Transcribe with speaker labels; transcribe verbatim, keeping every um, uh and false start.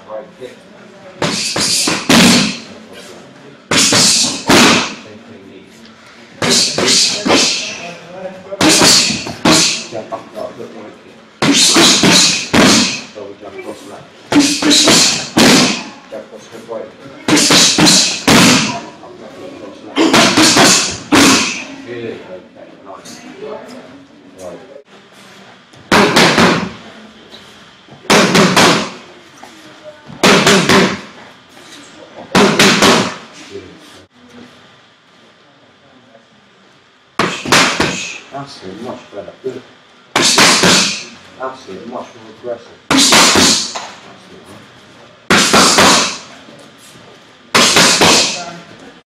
Speaker 1: right hip. Same thing, knees. Jump up, right foot, right kick. Double jump across left. Jump across hip right. Up left foot across left. Good, okay, nice. Right. Right. That's it, much better. Good. That's it, much more aggressive. That's it, right?